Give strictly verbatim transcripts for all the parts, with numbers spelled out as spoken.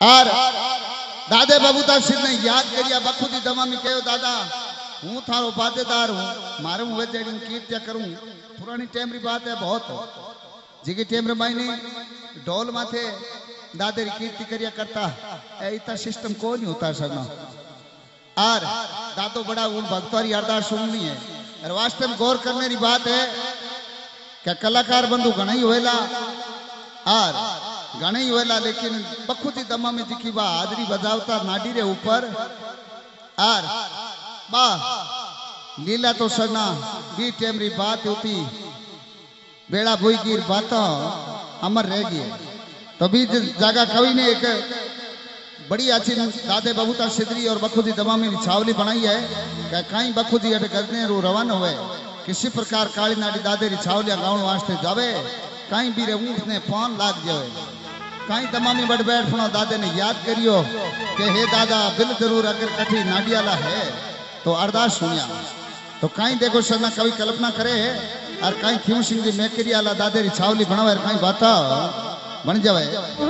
और दादे बबूता सिंह ने याद करिया बखुदी दमामी कहो दादा हूँ थारो बादेदार हूँ मारे हूँ वेचेड़ी कीर्त्य करूँ पुरानी टाइम री बात है बहुत जी टाइम रे मायने ढोल माथे दादे री कीर्ति करिया करता ए इतना सिस्टम को नहीं होता सगना और दादो बड़ा उन भक्तों की अरदास सुननी है और वास्तव में गौर करने की बात है क्या कलाकार बंधु घना ही होएला और घना ही होएला लेकिन बखुदी दमा में दिखी बा हाजरी बजावता नाडी रे ऊपर और बा लीला तो सगना बी टाइम री बात होती बेड़ा बोई गिर बात अमर रह गई तो भी जगह कवि ने एक बड़ी अच्छी दादे बबूता सिद्धरी और बखुदी दमामी छावली बनाई है क्या कहीं बखुदी अट करने रो रवाना हुए किसी प्रकार काली नाडी दादे री छावलिया गाँव वास्ते जावे कहीं भी रे ऊँट ने पान लाग जावे कहीं दमामी बड़ बैठ फुना दादे ने याद करियो कि हे दादा बिल जरूर अगर कठी नाडियाला है तो अरदास सुनिया तो कहीं देखो सना कवि कल्पना करे और कहीं क्यों सिंह जी मैकेरी आला दादे री छावली बनावे कहीं बाता बन जावे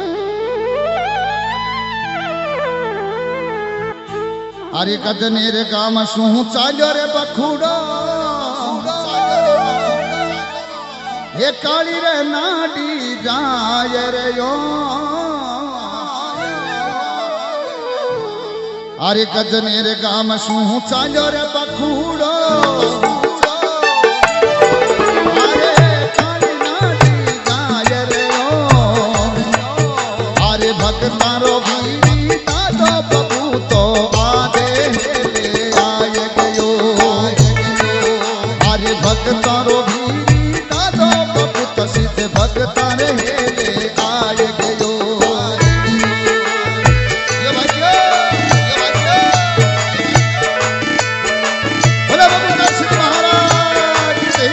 अरे कदने रे काम सुहू चालो रे बखुड़ो हे काली रे नाडी जाय रे यो अरे कदने रे काम सुहू चालो रे बखुड़ो अरे काली नाडी जाय रे यो अरे भक्तारो भीड़ी दादो बबू तो भक्तारो भी दादो बबूत सिद्ध भक्तारे हेले आए गयो ये भाइयों ये भाइयों बोला बबूता सिद्ध महाराज से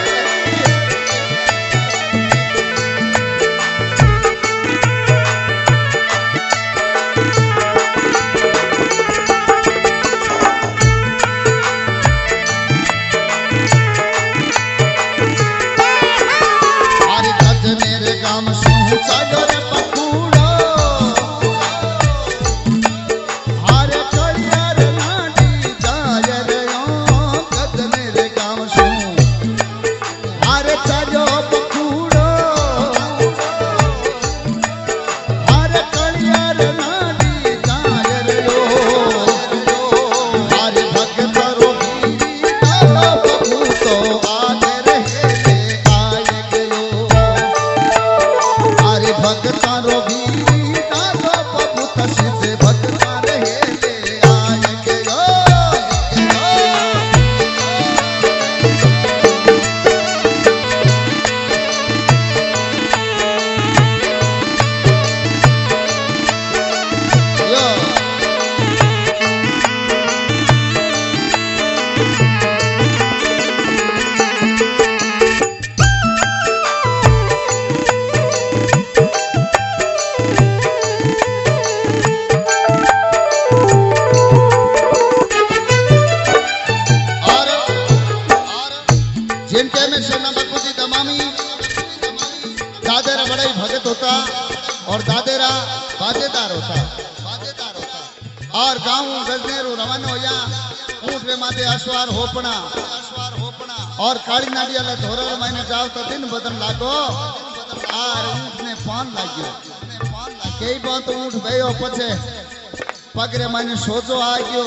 और दादेरा बाजेदार होता बाजेदार होता और गांव गजनेरू रवाना होया ऊंट रे माथे अश्वार होपना अश्वार होपना और काली नाडियाला धोरल मायने जाओ तो दिन बदन लागो और ऊंट ने पान लाग्यो कई बात ऊंट गयो पछे पगरे मायने सोजो आ गयो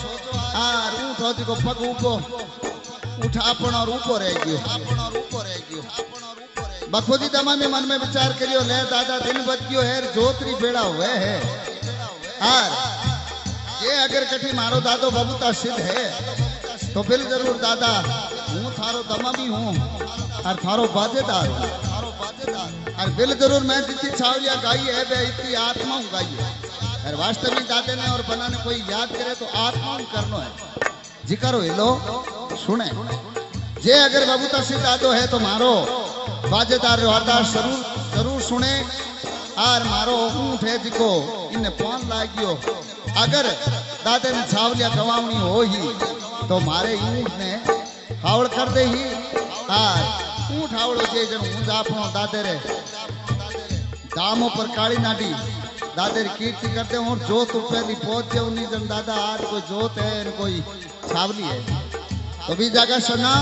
और ऊंट होती को पग ऊपो उठ आपन और ऊपर रह गयो आपन और ऊपर रह गयो बखुदी दमा में मन में विचार करियो ले दादा दिन बच गयो है जोतरी बेड़ा हुए है और ये अगर कठी मारो दादो बबूता सिद्ध है तो बिल जरूर दादा हूँ थारो दमा भी हूँ और थारो बाजेदार हूँ थारो बाजेदार और बिल जरूर मैं जितनी छावलिया गाई है वे इतनी आत्मा हूँ गाई है और वास्तव में दादे ने और बनाने कोई याद करे तो आत्मा करनो है जी करो लो सुने जे अगर बबूता सिद्ध दादो है तो मारो बाजेदार अरदास जरूर जरूर सुने और मारो ऊंट है जिको इन पान लागियो अगर दादे ने छावलिया गवावनी हो ही तो मारे ऊंट ने हावड़ कर दे ही और ऊंट हावड़ो जे जन ऊंट आपनो दादे रे दामों पर काली नाडी दादे कीर्ति करते हैं और जोत पहली पहुंचे उन्हीं जन दादा आज कोई जोत है और कोई छावली है तो भी जगह सुना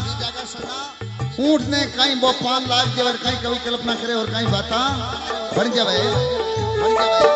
ऊंट ने कहीं वो पान लाख दे और कहीं कभी कल्पना करे और कहीं बाता बन जावे बन जावे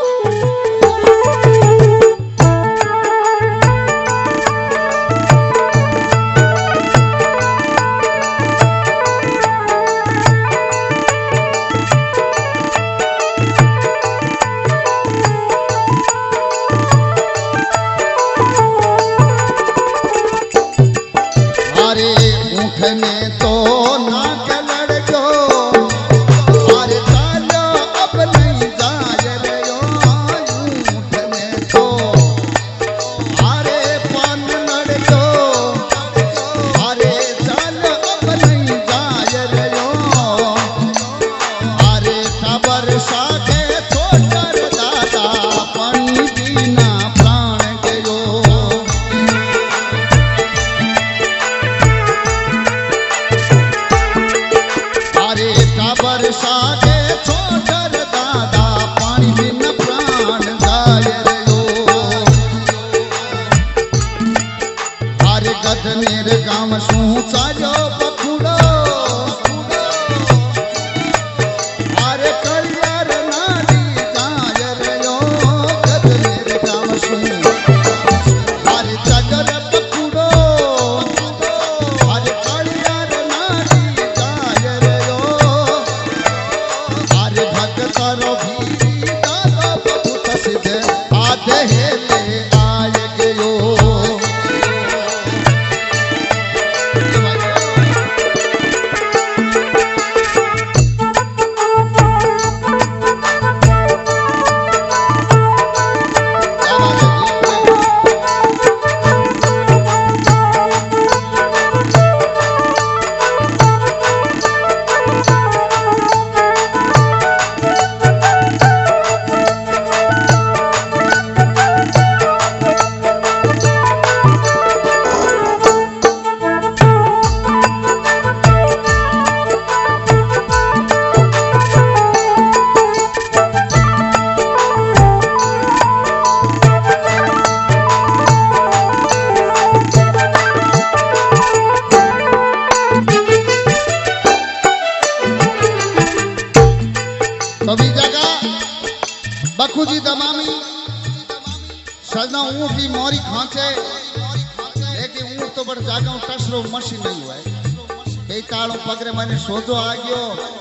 सोचो आ गयो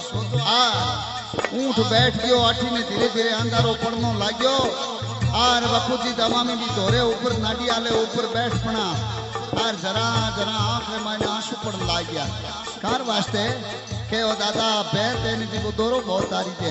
आ ऊंट बैठ गयो आठी ने धीरे धीरे अंधारो पड़नो लाग्यो आर बखुजी दमामी भी धोरे ऊपर नाडी आले ऊपर बैठ पड़ा आर जरा जरा आंख में माने आंसू पड़न लाग गया कार वास्ते के ओ दादा बैठ देने जी को दोरो बहुत तारी के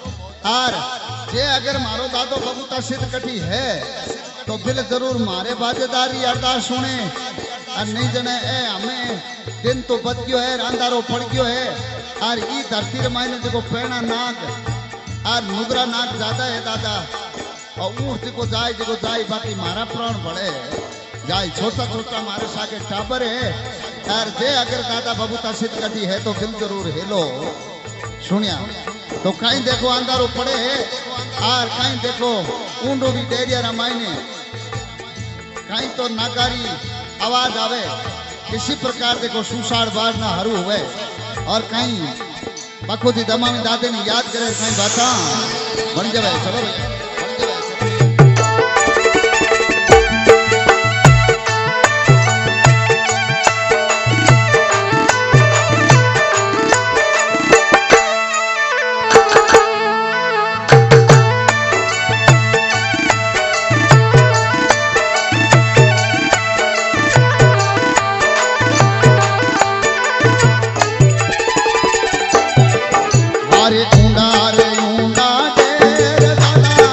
आर जे अगर मारो दादो बबूता सिद्ध कठी है तो बिल जरूर मारे बाजेदारी अरदास सुने और नहीं जने ए हमें दिन तो बच गयो है अंधारो पड़ गयो है और ई धरती रे मायने देखो पेड़ा नाग और नुगरा नाग ज्यादा है दादा और ऊंट को जाए देखो जाए बाकी मारा प्राण बढ़े जाए छोटा छोटा मारे सागे टाबर है और जे अगर दादा बबूता सिद्ध कटी है तो फिर जरूर हेलो सुनिया तो कहीं देखो अंधारो पड़े और कहीं देखो ऊंडो भी डेरिया रामायने कहीं तो नागारी आवाज आवे किसी प्रकार देखो सुसाड़ बाज ना हरू हुए और कहीं बखुदी दमा में दादे ने याद करे कहीं बाता बन जावे चलो ऊंडा रे ऊंडा डेर दादा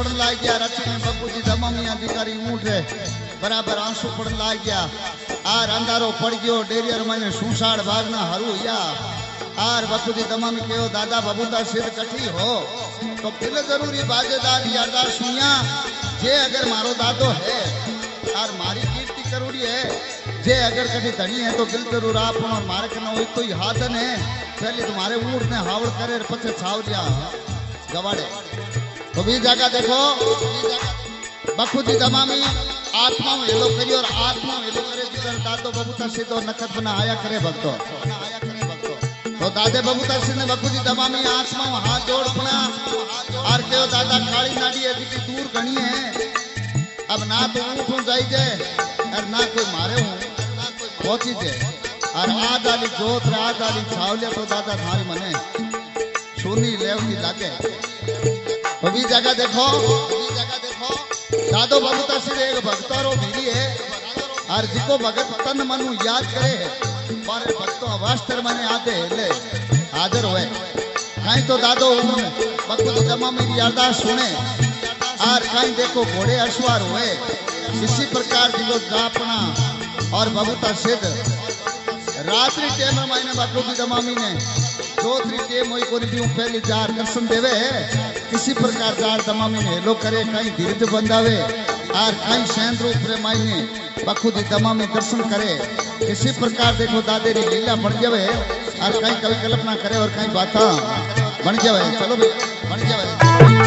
पड़न लाग गया रची में बापूजी दमामी अधिकारी ऊँट है बराबर आंसू पड़न लाग गया आर अंधारो पड़ गयो डेरियर मैंने सुसाड़ भागना हरू या आर बापूजी दमामी कहो दादा बबूता सिद्ध कठी हो तो फिर जरूरी बाजेदार यारदार सुनिया जे अगर मारो दादो है और मारी कीर्ति करूड़ी है जे अगर कभी धनी है तो दिल जरूर आप और मारे के ना तो हाथन है पहले तुम्हारे ऊँट ने हावड़ करे पछे छावलिया गवाड़े तो भी जगह देखो बखुदी दमामी आत्मा में हेलो करी और आत्मा में हेलो करे जिधर दादो बबूता सिद्ध और नखत बना आया करे भक्तो तो दादे बबूता सिद्ध ने बखुदी दमामी आत्मा में हाथ जोड़ पड़ा और कहो दादा काली नाड़ी है जितनी दूर घनी है अब ना तो ऊँट जाई जाए और ना कोई मारे हूँ ना कोई पहुंची जाए और आज आली जोत आज आली छावले तो दादा थारी मने सुनी लेवती लागे तो भी जगह देखो भी जगह देखो दादो बबूता सिर्फ एक भक्तों मिली है और जिको भगत तन मनु याद करे है पर भक्तों वास्तर मने आते ले हाजिर हुए कहीं तो दादो बखुदी दमा मेरी याददाश्त सुने और कहीं देखो घोड़े अश्वार हुए इसी प्रकार जिको जापना और बबूता सिद्ध रात्रि टेम मैंने बखुदी दमामी ने दो त्री टेम हुई को रिव्यू पहली जार दर्शन देवे किसी प्रकार जार दमामी ने लो करे कहीं धीरज बंधावे और कहीं सैन रूप रे मायने बखुदी दमामी दर्शन करे किसी प्रकार देखो दादेरी लीला बढ़ जावे और कहीं कवि कल्पना करे और कहीं बाता बन जावे चलो भी बन जावे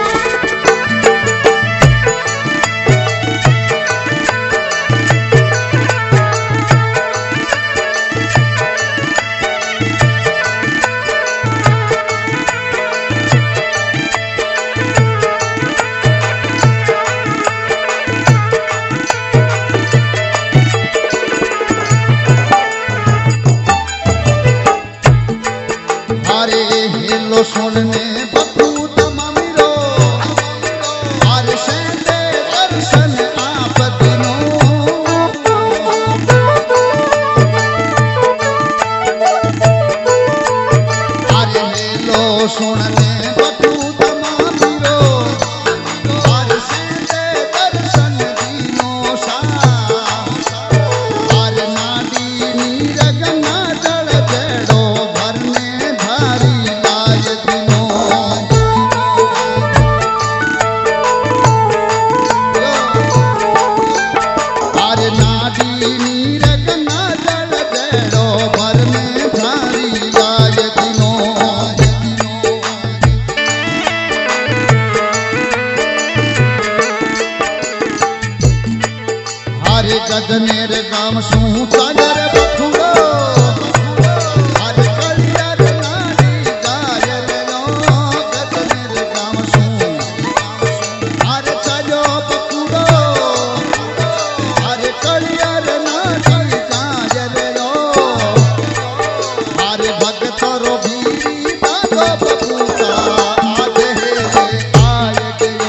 सुनने बखू दमामी रो और सेंदे दर्शन आप दिनों अरे हेलो सुनने बखू दमामी रो और सेंदे दर्शन दिनों सा और नाडी नीरग ना जड़ जड़ो भरने धारी गदनेर गाम सू तागर बखुड़ो आज कलियर नारी गायल लो गदनेर गाम सू अरे चलो बखुड़ो अरे कलियर नारी गायल लो अरे भगतरो भी दादो बखुड़ा आज है आए गयो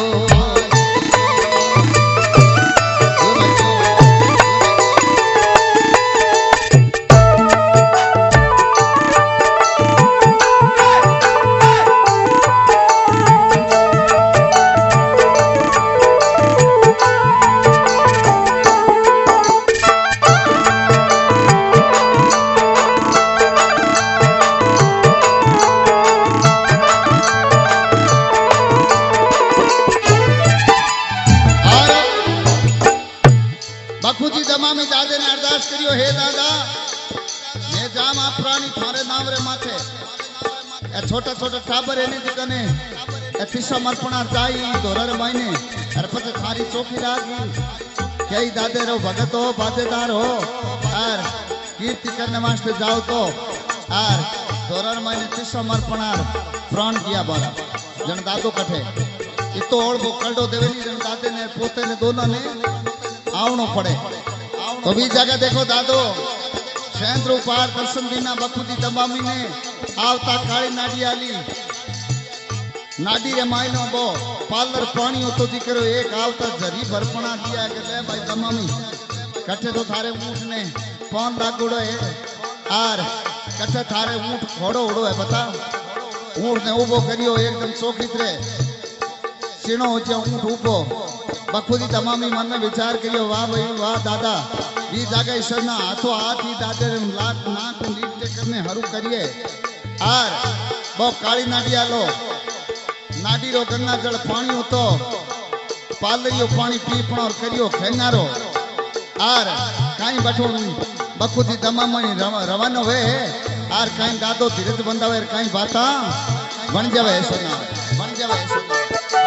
बखुदी दमामी दादे ने अरदास करियो हे दादा मैं जामा प्राणी थारे नाम रे माथे ए छोटा छोटा टाबर एनी दिकने ए तिसा मरपणा जाई दोरर मायने अरे पते थारी चौकी लागी कई दादे रो भगत हो बातेदार हो और कीर्ति करने वास्ते जाओ तो और दोरर मायने तिसा मरपणा प्राण किया बाला जन दादो कठे इतो ओळ बो कलडो देवेली जन दादे ने पोते ने दोनों ने आवनो पड़े तो भी जगह देखो दादो सैंद्र उपार दर्शन बिना बखुदी दमामी ने आवता काली नाडी आली नाडी रे मायनो बो पार्लर पानी हो तो दिकरो एक आवता जरी भरपणा दिया के ले भाई दमामी कटे तो थारे ऊँट ने पौन लागुड़ो है आर कटे थारे ऊँट घोड़ो उड़ो है बता ऊँट ने उबो करियो एकदम चौकी रे सीणो हो जे ऊंट ऊपो बखुदी तमामी मन में विचार करियो वाह भाई वाह दादा वी जागा ईश्वरना हाथों हाथ ही दादे लाख नाक लीट करने हरू करिए आर बो काली नाडिया लो नाडी रो गंगा जल पानी होतो पालियो पानी पीपण और करियो खेंगारो आर काई बठो बखुदी तमामी रवानो वे आर काई दादो धीरज बंदावे काई बाता बन जावे सोना बन जावे सोना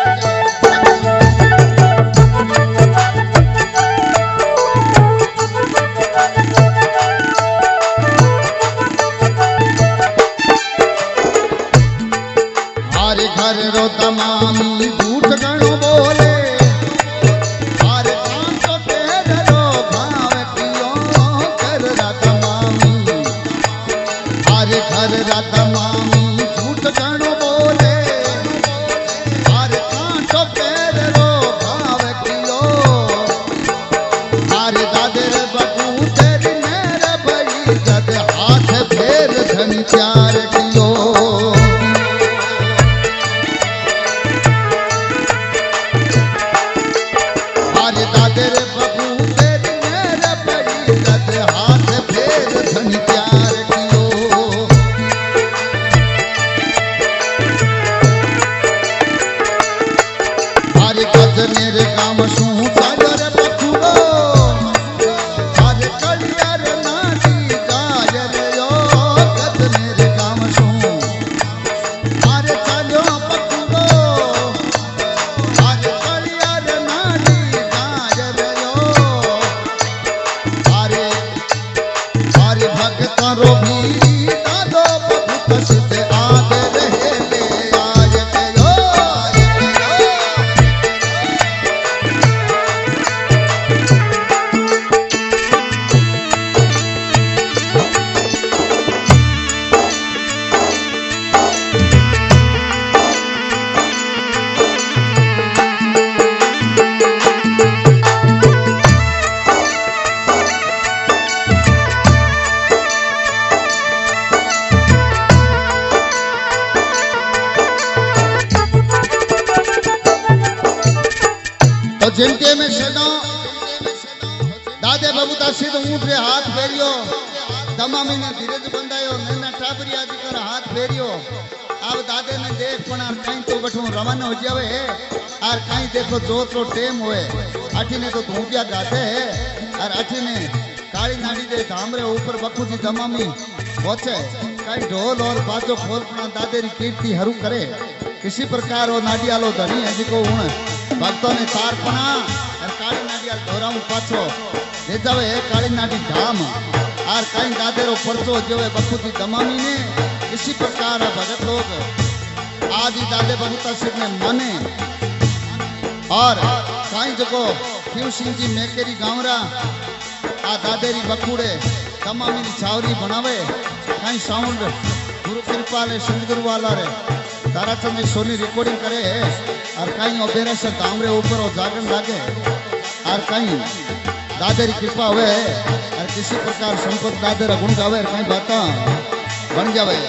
हरे घर रो तमामी झूठ गणो बोले हरे काम तो तेर रो भाव कियो कर रा तमामी हरे घर रा तमामी झूठ गणो बोले हरे काम तो तेर रो भाव कियो हरे दादे रे बकू तेरी मेरे भई जद हाथ फेर धन चार कियो तेरे बबू तेरी मेरे बड़ी गद हाथ फेर धन प्यार कियो हरे गद मेरे काम सू सागर बखुड़ो हरे कलियर नाटी गायर यो गद मेरे काम सू हरे चलो बखुड़ो हरे कलियर नाटी भक्तों भी दादो बहुत सिद्ध आगे रहे ले आज कयो जिनके में सदा दादे बबूता सिद्ध ऊंट रे हाथ फेरियो तमामी ने धीरज बंदायो नैना टाबरिया जी कर हाथ फेरियो अब दादे ने देख पण कहीं तो बठो रवाना हो जावे और कहीं देखो जो तो टेम होए अठी ने तो धूपिया गाते और अठी ने काली नाड़ी दे धामरे ऊपर बखुदी तमामी पहुंचे कहीं ढोल और बाजो खोलना दादे री कीर्ति हरू करे किसी प्रकार वो नाडिया लो धनी है जिको उन भक्तों ने तार पना और काली नाडिया दोराऊ पाछो दे जावे काली नाडी धाम और कहीं दादे रो परचो जोवे बखुदी तमामी ने इसी प्रकार भगत लोग आदि दादे बबूता सिद्ध ने माने और कहीं जको शिव सिंह जी मेकेरी गांवरा आ दादेरी बखुड़े तमामी री छावरी बनावे कहीं साउंड गुरु कृपा ले सदगुरु वाला रे ताराचंद सोनी रिकॉर्डिंग करे और कहीं ओबेरे से दामरे ऊपर और जागरण लागे और कहीं दादेरी कृपा हुए और किसी प्रकार संपत दादे गुण गावे कहीं बाता बन जावे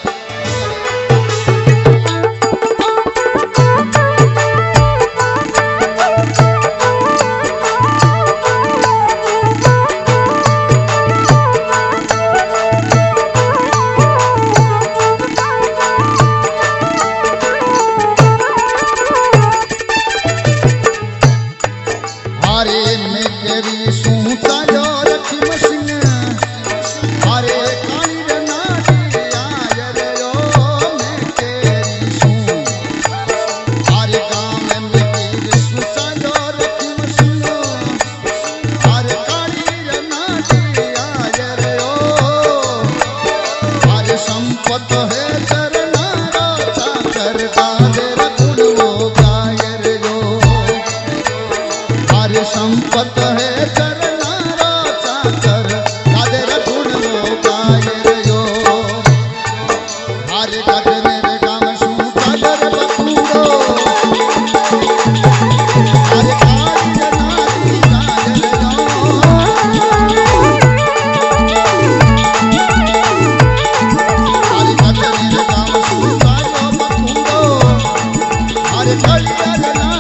संपत है चरनारा चाकर दादे रघुन वो गायर यो हरे गद मेरे गाम सू सागर बखुड़ो हरे काली जनाती गायर यो हरे गद मेरे गाम सू सागर बखुड़ो हरे काली जनाती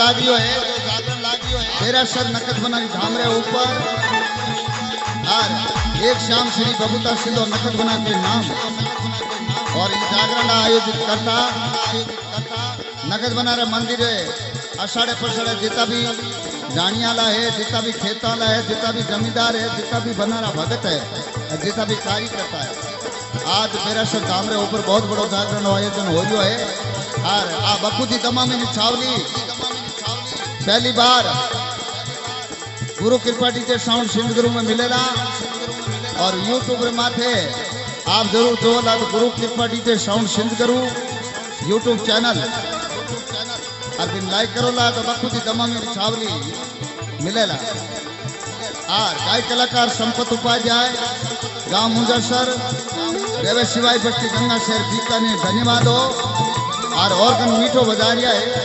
लागियो है, जागरण लागियो है तेरा सर नकद बनाई धामरे ऊपर और एक शाम श्री बबूता सिद्धो नकद बना के नाम और ये जागरण आयोजित करता नकद बना रहे मंदिर है अषाढ़े पछाड़े जितना भी जानियाला है, जितना भी खेताला है, जितना भी जमींदार है, जितना भी बनारा भगत है, जितना भी कार्यकर्ता है, आज मेरा सर धामरे ऊपर बहुत बड़ो जागरण आयोजन हो रहा है। और आ बखुदी दमामी छावली पहली बार गुरु कृपा डीजे साउंड सिंध गुरु में मिलेला और यूट्यूब रे माथे आप जरूर जोला तो गुरु कृपा डीजे साउंड सिंध गुरु यूट्यूब चैनल और बिन लाइक करो ला तो बखुदी दमामी छावली मिलेला। और गाय कलाकार संपत उपाध्याय गांव मुजस्सर रेवे शिवाई बस्ती गंगा शहर बीकानेर धन्यवाद हो। और ऑर्गन मीठो बजारिया है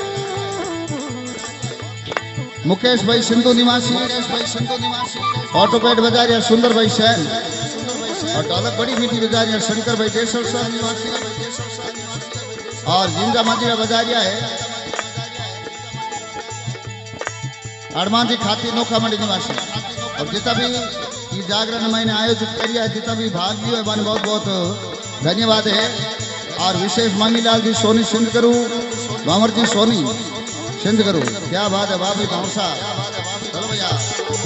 मुकेश भाई सिंधु निवासी, ऑटोपेड बजारिया सुंदर भाई सैन और ढोलक बड़ी मीठी बजारिया शंकर भाई देशर सर निवासी और जिंजा माजीरा बजारिया है अड़मांजी खाती नोखा मंडी निवासी। और जितना भी ये जागरण मैंने आयोजित किया है, जितना भी भाग लियो है मैंने बहुत बहुत धन्यवाद है। और विशेष मामीलाल जी सोनी सिंध करू, बामर जी सोनी सिंध करू, क्या बात है बाबी भावसा, चलो भैया।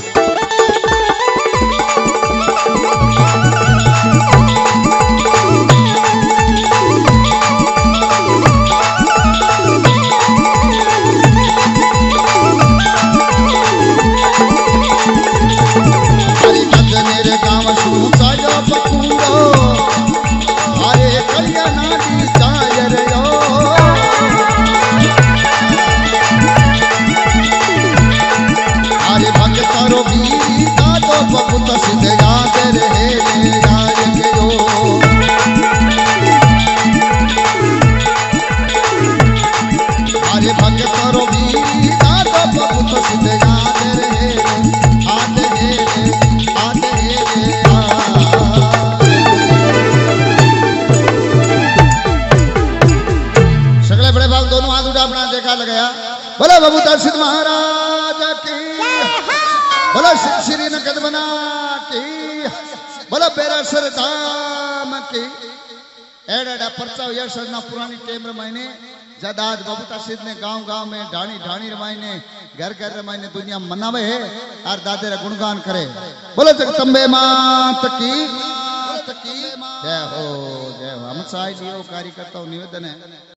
बोला बबूता सिद्ध महाराज की, बोला श्री नकद बना की, बोला बेरासर धाम की। एड़ा परचा यशना पुरानी टेम रमाइने जद आज बबूता सिद्ध ने गांव गांव में ढाणी ढाणी रमाइने घर घर रमाइने दुनिया मनावे है और दादे रा गुणगान करे। बोलो जगदम्बे मात की जय हो जय हो। हम साई लियो कार्यकर्ताओं निवेदन है